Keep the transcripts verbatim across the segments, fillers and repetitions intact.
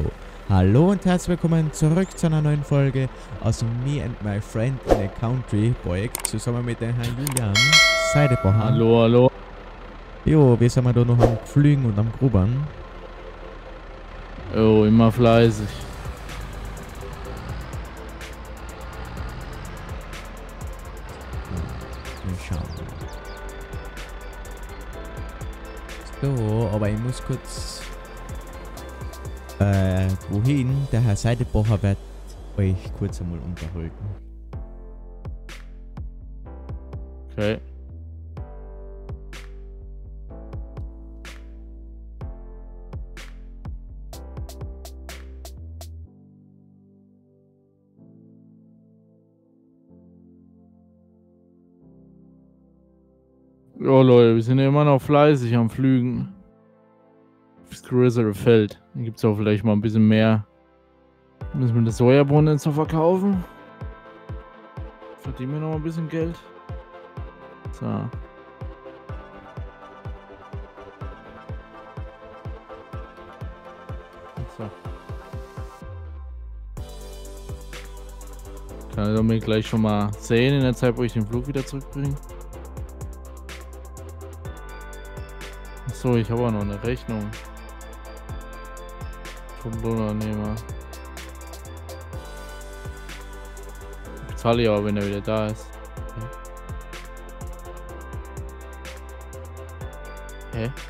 Hallo und herzlich willkommen zurück zu einer neuen Folge aus dem Me and My Friend in a Country Projekt zusammen mit dem Herrn Julian Seidebacher. Hallo, hallo. Jo, wir sind da noch am Pflügen und am Grubern. Oh, immer fleißig. Mal schauen. So, aber ich muss kurz... Äh, wohin? Der Herr Seidebacher wird euch kurz einmal unterhalten. Okay. Jo Leute, wir sind ja immer noch fleißig am Flügen. Das größere Feld. Dann gibt es auch vielleicht mal ein bisschen mehr. Müssen wir das Sojabohnen jetzt noch verkaufen? Verdienen wir noch ein bisschen Geld. So. So. Kann ich doch mir gleich schon mal sehen in der Zeit, wo ich den Flug wieder zurückbringe. Achso, ich habe auch noch eine Rechnung. Vom Lohnunternehmer. Bezahle ich aber, wenn er wieder da ist. Hä? Hä?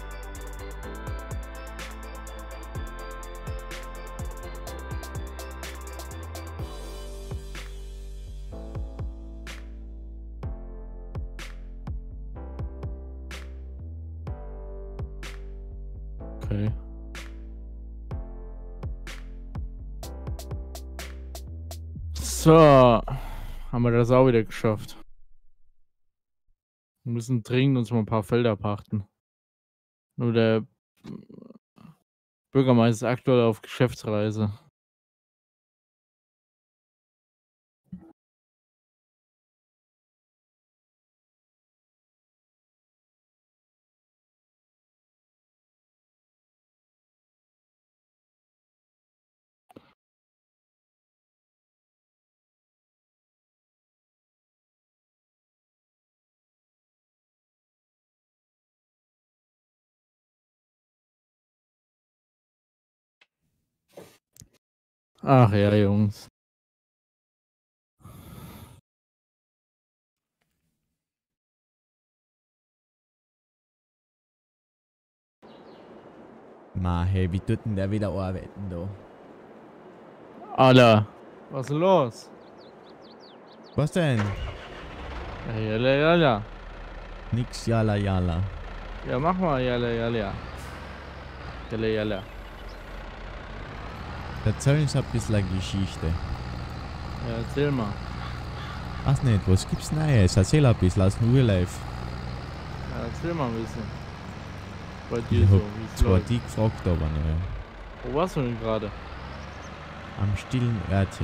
Okay. So, haben wir das auch wieder geschafft. Wir müssen dringend uns mal ein paar Felder pachten. Nur der Bürgermeister ist aktuell auf Geschäftsreise. Ach ja, Jungs. Ma, hey, wie tut denn der wieder arbeiten da? Alter, was ist los? Was denn? Ja, jalla, jalla. Nix, jala, jala. Ja, mach mal, jalla, jalla. Jalla, jalla. Erzähl uns ein bisschen eine Geschichte. Ja, erzähl mal. Weiß nicht, was gibt's Neues? Erzähl ein bisschen aus dem Real Life. Ja, erzähl mal ein bisschen. Bei Ich dir so, hab wie es zwar läuft. die gefragt, aber ne. Wo warst du denn gerade? Am stillen Örtchen.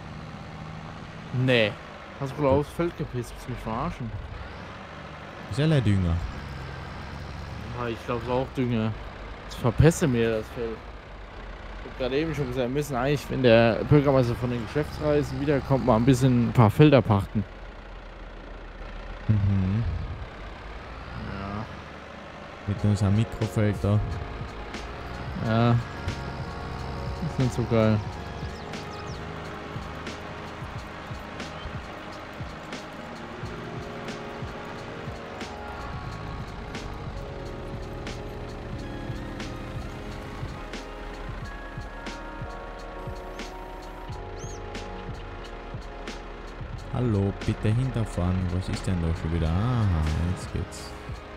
Nee. Hast du wohl aufs Feld gepisst? Willst du mich verarschen? Ist ja leider Dünger. Ja, ich glaube es auch Dünger. Das verpesse mir das Feld. Ich hab gerade eben schon gesagt, wir müssen eigentlich, wenn der Bürgermeister von den Geschäftsreisen wiederkommt, mal ein bisschen ein paar Felder pachten. Mhm. Ja. Mit unserem Mikrofeld da. Ja. Das ist nicht so geil. Hallo, bitte hinterfahren. Was ist denn da schon wieder? Aha, jetzt geht's.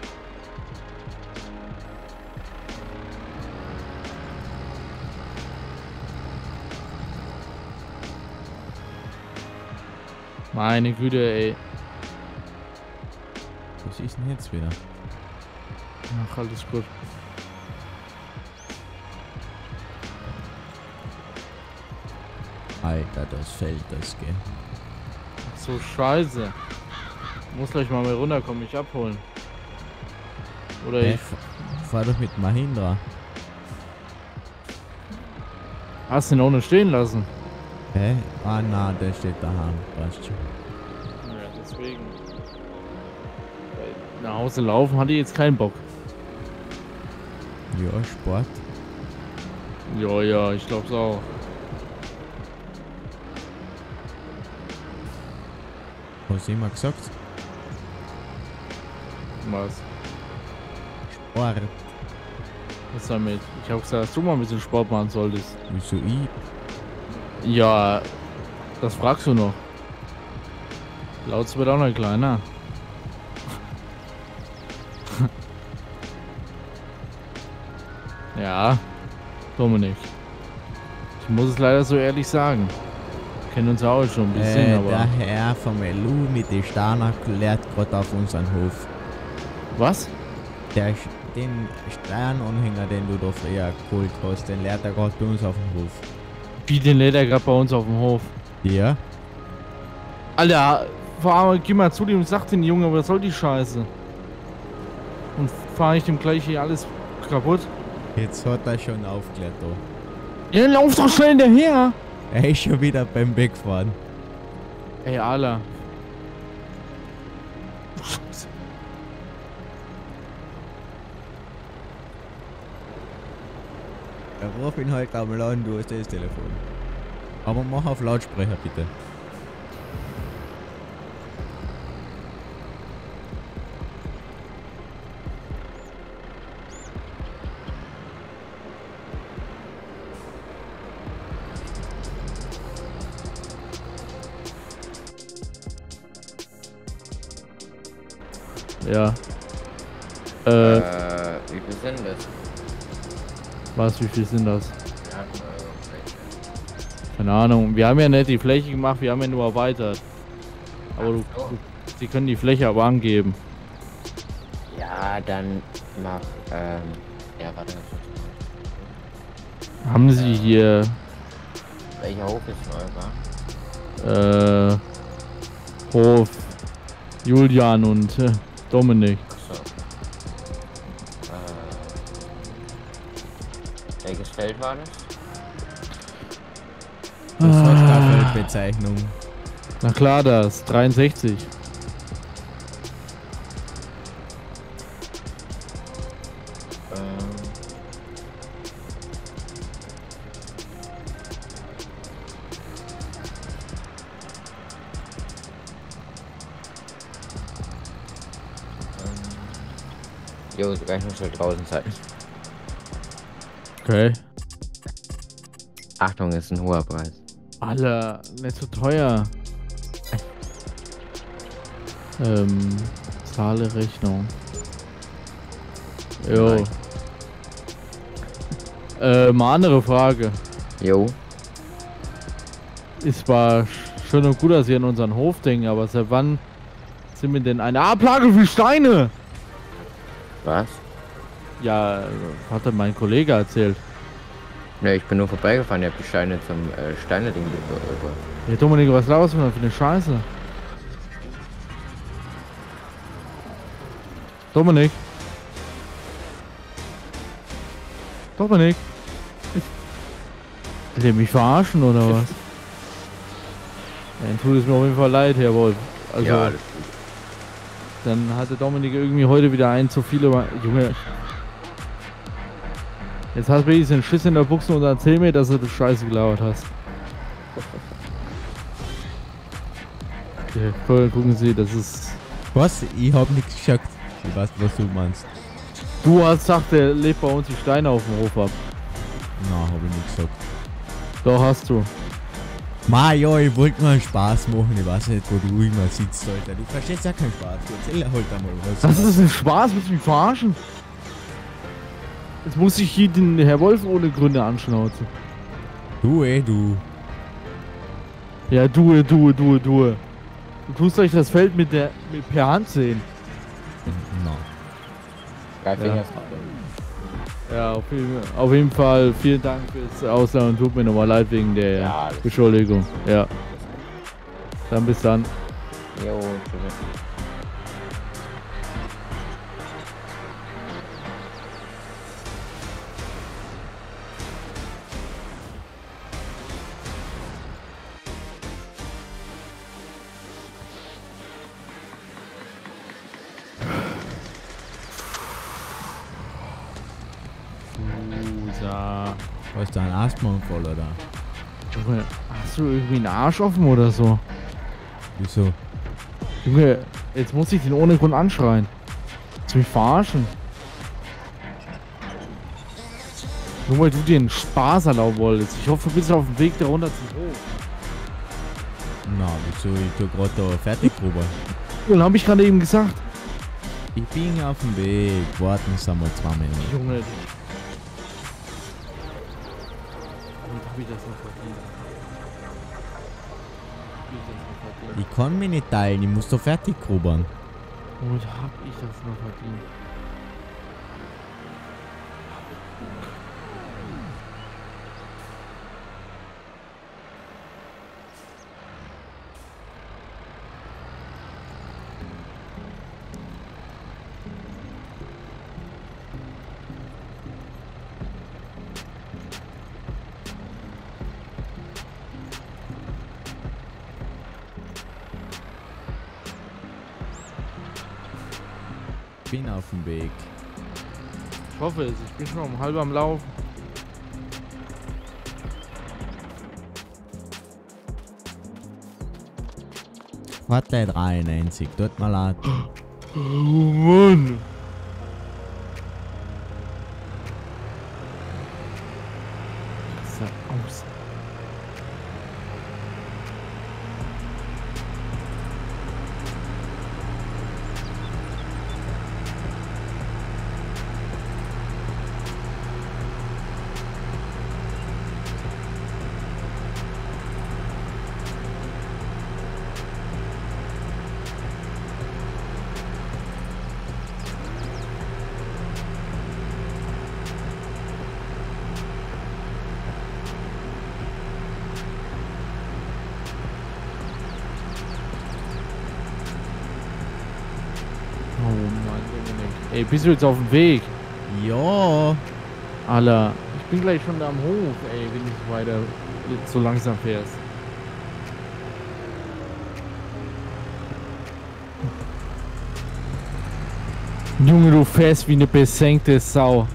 Meine Güte, ey. Was ist denn jetzt wieder? Ach, alles gut. Alter, das Feld, das geht. So scheiße. Muss gleich mal mal runterkommen, mich abholen. Oder Hey, ich. fahr doch mit Mahindra. Hast du ihn auch nicht stehen lassen? Hä? Ah, na, der steht daheim. Passt schon. Ja, deswegen. Weil nach Hause laufen hatte ich jetzt keinen Bock. Ja, Sport. Ja, ja, ich glaub's auch. Hast du immer gesagt? Was? Sport. Was damit? Ich hab gesagt, dass du mal ein bisschen Sport machen solltest. Wieso ich? Ja, das fragst du noch. Laut wird auch noch kleiner. Ja, Dominik. Ich muss es leider so ehrlich sagen. Wir kennen uns ja auch schon ein bisschen, Äh, aber... der Herr vom L U mit den Steiner klärt gerade auf unseren Hof. Was? Der, Sch- den Sternanhänger, den du da früher geholt hast, den lehrt er gerade bei uns auf dem Hof. Wie den lädt er gerade bei uns auf dem Hof? Ja? Alter, fahr, geh mal zu dem und sag den Junge, was soll die Scheiße? Und fahr ich dem gleich hier alles kaputt? Jetzt hat er schon aufgeklärt da. Ja, lauf doch schnell hinterher! Er ist schon wieder beim Wegfahren. Ey, Alter. Scheiße. Er ruf ihn halt einmal an, du hast das Telefon. Aber mach auf Lautsprecher bitte. Ja. Äh, Äh, wie viel sind das? was, wie viel sind das? Wir hatten eure Fläche. Keine Ahnung. Wir haben ja nicht die Fläche gemacht, wir haben ja nur erweitert. Aber du, Ach so. du, sie können die Fläche aber angeben. Ja, dann mach, ähm, ja, warte. Haben sie hier, Welcher Hof ist eurer? äh, Hof, Julian und äh, Dominik. Achso. Äh, welches Feld war das? Das Ah. hat keine Feldbezeichnung. Na klar, das, dreiundsechzig. Ähm, ähm, Jo, die Rechnung soll draußen sein. Okay. Achtung, ist ein hoher Preis. Alter, nicht so teuer. Ähm, zahle Rechnung. Jo. Nein. Äh, mal andere Frage. Jo, Ist zwar schön und gut, dass ihr an unseren Hof denken, aber seit wann sind wir denn eine Ablage für Steine? was? Ja, hatte mein Kollege erzählt. Ne, ich bin nur vorbeigefahren, ihr habt die Steine zum äh, Steine-Ding über. Ja, Dominik, was laberst du denn für eine Scheiße? Dominik? Dominik? Will der mich verarschen oder was? Ja, dann tut es mir auf jeden Fall leid, Herr Wolf. Also, Ja, alles gut. dann hatte Dominik irgendwie heute wieder ein zu viele. Ma- Junge. Jetzt hast du wirklich den Schiss in der Buchse und erzähl mir, dass du das Scheiße gelabert hast. Ja, voll, gucken Sie, das ist. Was? Ich hab nichts gesagt. Ich weiß, was du meinst. Du hast gesagt, der lebt bei uns die Steine auf dem Hof ab. Na, hab ich nicht gesagt. Doch, hast du. Ma, ja, ich wollte mal Spaß machen. Ich weiß nicht, wo du immer sitzt, Alter. Du verstehst ja keinen Spaß. Erzähl halt einmal was. Das ist ein Spaß, willst du mich verarschen? Jetzt muss ich hier den Herr Wolf ohne Gründe anschnauzen. Du, eh, du. Ja, du, du, du, du. Du tust euch das Feld mit der mit per Hand sehen. Na. Drei Ja. Finger. Ja, auf jeden, auf jeden Fall vielen Dank fürs Ausleihen und tut mir nochmal leid wegen der Ja, alles gut. Beschuldigung. Ja. Dann bis dann. Jo, tschüss. Da. Hast du einen Asthmaanfall oder? Junge, hast du irgendwie einen Arsch offen oder so? Wieso? Junge, jetzt muss ich den ohne Grund anschreien. Willst du mich verarschen? Nur weil du dir einen Spaß erlauben wolltest. Ich hoffe, du bist auf dem Weg da runter zum Hof. Na, wieso? Ich tu grad da fertig drüber. Und hab ich gerade eben gesagt. Ich bin auf dem Weg. Warten Sie mal zwei Minuten. Junge. Und hab ich das noch verdient? Hab ich das noch verdient? Ich kann mich nicht teilen. Ich muss da fertig grubbern. Und hab ich das noch verdient? Ich bin auf dem Weg. Ich hoffe es. Ich bin schon um halb am Laufen. Warte dreiundneunzig. Tut mir leid. Oh Mann. Das sah aus. Oh Mann, Dominik. Ey, bist du jetzt auf dem Weg? Ja. Alter, ich bin gleich schon da am Hof, ey, wenn du weiter so langsam fährst. Junge, du fährst wie eine besenkte Sau.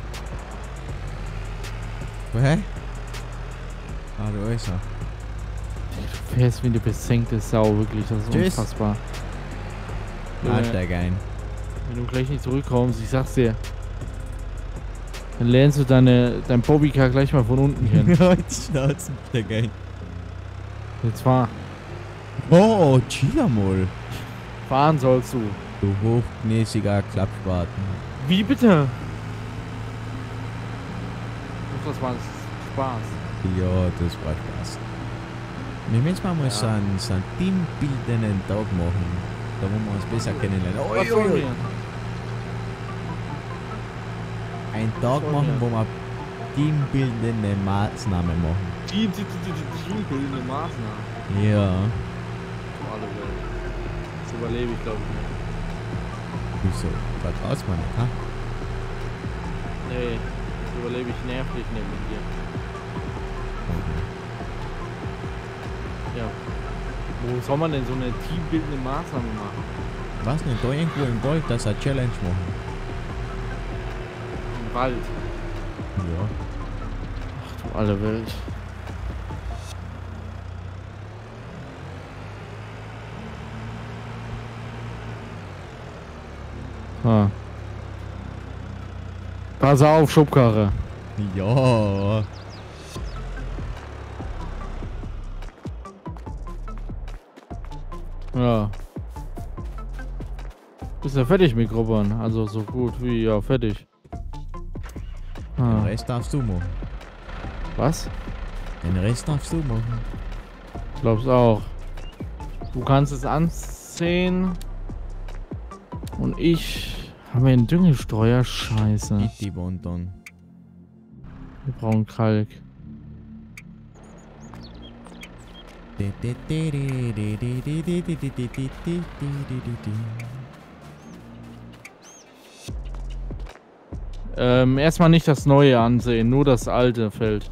Hä? Ah, da ist er. Du fährst wie eine besenkte Sau, wirklich, das ist Tschüss. unfassbar. Ah, Junge, steig ein. wenn du gleich nicht zurückkommst, ich sag's dir, dann lernst du deine, dein Bobbycar gleich mal von unten kennen. Ja, jetzt schnauzen, steig ein. Jetzt fahr. Oh, chill mal. Fahren sollst du. Du hochnäsiger Klappspaten. Wie bitte? Das war Spaß. Ja, das war Spaß. Wir müssen mal Ja. so einen, so einen teambildenden Tag machen. Da wollen wir uns besser kennenlernen. Oh, Was ja, wollen ja. wir? Einen Tag wollen machen, wir? wo wir teambildende Maßnahmen machen. Die, die, die, die, die teambildende Maßnahmen. Ja. Zum alle Welt. Das überlebe ich, glaube ich, nicht. Wieso? Vertraust man nicht, ha? Nee, das überlebe ich nervlich nicht mit dir. Okay. Ja. Wo soll man denn so eine teambildende Maßnahme machen? Was nicht, da irgendwo im Wald, das eine Challenge machen. Im Wald. Ja. Ach du alle Welt. Ah. Pass auf, Schubkarre. Ja. Ja. Bist ja fertig mit Grubbern. Also so gut wie ja fertig. Den Ah. Rest darfst du machen. Was? Den Rest darfst du machen. Glaub's auch. Du kannst es ansehen. Und ich habe einen Düngestreuer. Scheiße. Gib die Wand dann. Wir brauchen Kalk. Ähm, erstmal nicht das neue ansehen, nur das alte Feld.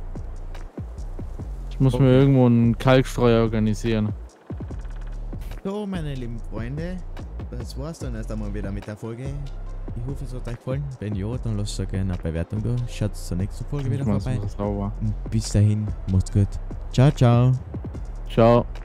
Ich muss Okay. mir irgendwo einen Kalkstreuer organisieren. So, meine lieben Freunde, das war's dann erst einmal wieder mit der Folge. Ich hoffe, es hat euch gefallen. Wenn ja, dann lasst doch gerne eine Bewertung da. Schaut zur nächsten Folge wieder Ich mach's vorbei. mal sauber. Und bis dahin, macht's gut. Ciao, ciao. Ciao.